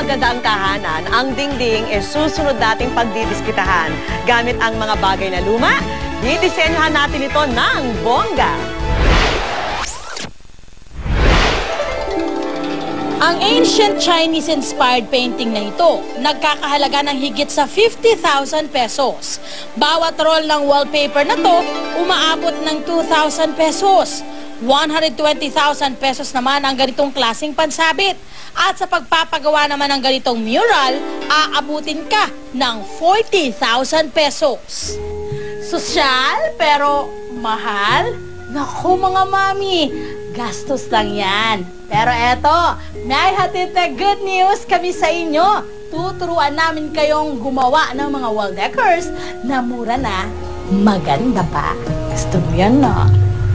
maganda ang tahanan, ang dingding ay susunod nating pagdidiskitahan. Gamit ang mga bagay na luma, didisenyohan natin ito ng bongga. Ang ancient Chinese-inspired painting na ito, nagkakahalaga ng higit sa 50,000 pesos. Bawat roll ng wallpaper na to, umaabot ng 2,000 pesos. 120,000 pesos naman ang ganitong klaseng pansabit. At sa pagpapagawa naman ng ganitong mural, aabutin ka ng 40,000 pesos. Sosyal pero mahal? Naku mga mami, gastos lang yan. Pero eto, may hatid na good news kami sa inyo. Tuturuan namin kayong gumawa ng mga wall decors na mura na, maganda pa. Gusto mo yan, no?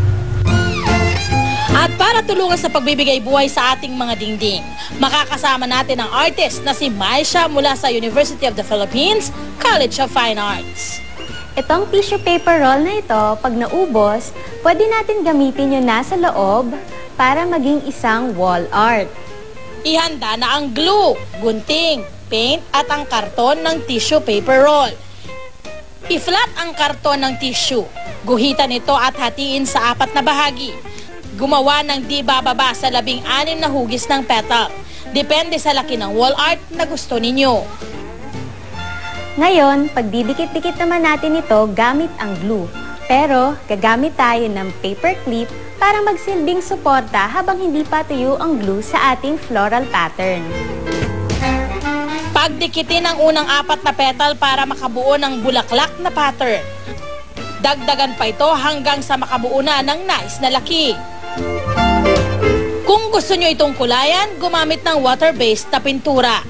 At para tulungan sa pagbibigay buhay sa ating mga dingding, makakasama natin ang artist na si Maisha mula sa University of the Philippines, College of Fine Arts. Itong tissue paper roll na ito, pag naubos, pwede natin gamitin yun nasa loob para maging isang wall art. Ihanda na ang glue, gunting, paint at ang karton ng tissue paper roll. I-flat ang karton ng tissue. Guhitan ito at hatiin sa 4 na bahagi. Gumawa ng di bababa sa 16 na hugis ng petal. Depende sa laki ng wall art na gusto ninyo. Ngayon, pagdidikit-dikit naman natin ito gamit ang glue. Pero, gagamit tayo ng paper clip para magsilbing suporta habang hindi pa tuyo ang glue sa ating floral pattern. Pagdikitin ang unang 4 na petal para makabuo ng bulaklak na pattern. Dagdagan pa ito hanggang sa makabuo na ng nais na laki. Kung gusto nyo itong kulayan, gumamit ng water-based na pintura.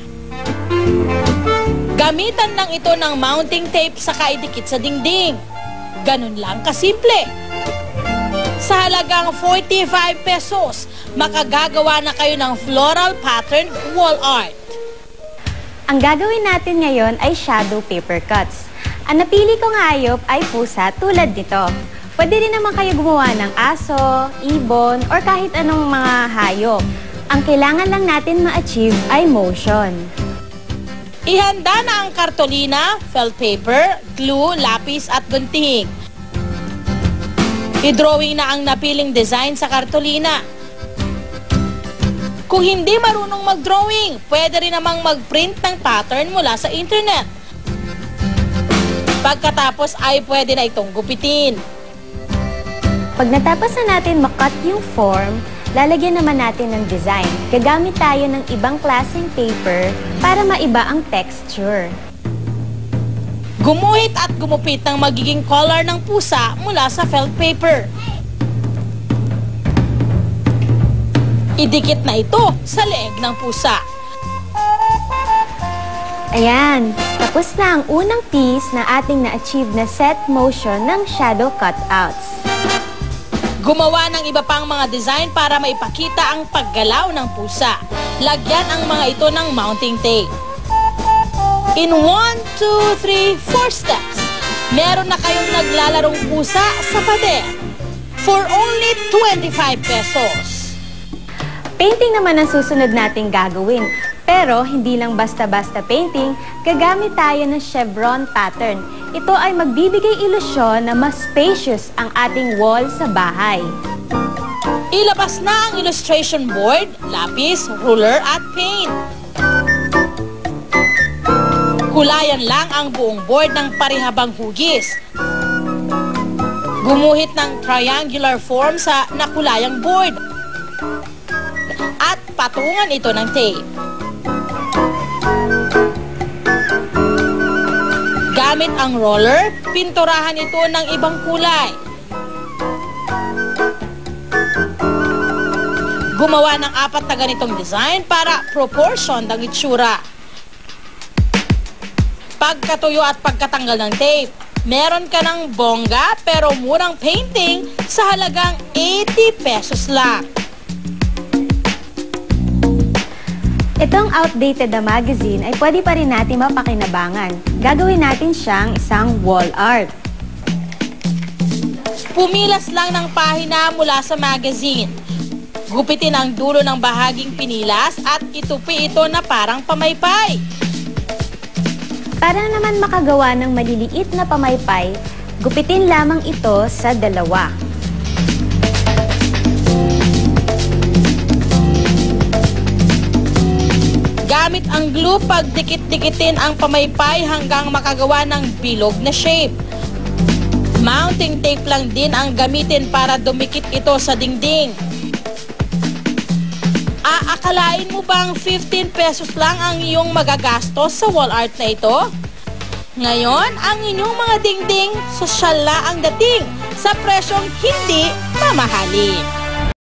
Gamitan lang ito ng mounting tape saka idikit sa dingding. Ganun lang kasimple. Sa halagang 45 pesos, makagagawa na kayo ng floral pattern wall art. Ang gagawin natin ngayon ay shadow paper cuts. Ang napili kong hayop ay pusa tulad nito. Pwede rin naman kayo gumawa ng aso, ibon, or kahit anong mga hayop. Ang kailangan lang natin ma-achieve ay motion. Ihanda na ang kartolina, felt paper, glue, lapis at gunting. I-drawing na ang napiling design sa kartolina. Kung hindi marunong mag-drawing, pwede rin namang mag-print ng pattern mula sa internet. Pagkatapos ay pwede na itong gupitin. Pag natapos na natin makat yung form, lalagyan naman natin ng design. Gagamit tayo ng ibang klaseng paper para maiba ang texture. Gumuhit at gumupit ng magiging color ng pusa mula sa felt paper. Idikit na ito sa leeg ng pusa. Ayan, tapos na ang unang piece na ating na-achieve na set motion ng shadow cutouts. Gumawa ng iba pang mga design para maipakita ang paggalaw ng pusa. Lagyan ang mga ito ng mounting tape. In 1, 2, 3, 4 steps, meron na kayong naglalarong pusa sa pader for only 25 pesos. Painting naman ang susunod nating gagawin. Pero hindi lang basta-basta painting, gagamit tayo ng chevron pattern. Ito ay magbibigay ilusyon na mas spacious ang ating wall sa bahay. Ilabas na ang illustration board, lapis, ruler at paint. Kulayan lang ang buong board ng parihabang hugis. Gumuhit ng triangular form sa nakulayang board. At patungan ito ng tape. Gamit ang roller, pinturahan ito ng ibang kulay. Gumawa ng 4 na ganitong design para proportion ng itsura. Pagkatuyo at pagkatanggal ng tape, meron ka ng bongga pero murang painting sa halagang 80 pesos lang. Itong outdated na magazine ay pwede pa rin natin mapakinabangan. Gagawin natin siyang isang wall art. Pumilas lang ng pahina mula sa magazine. Gupitin ang dulo ng bahaging pinilas at itupi ito na parang pamaypay. Para naman makagawa ng maliliit na pamaypay, gupitin lamang ito sa dalawa. Gamit ang glue, pagdikit-dikitin ang pamaypay hanggang makagawa ng bilog na shape. Mounting tape lang din ang gamitin para dumikit ito sa dingding. Aakalain mo bang 15 pesos lang ang iyong magagastos sa wall art na ito? Ngayon, ang inyong mga dingding, sosyal na ang dating sa presyong hindi mamahalin.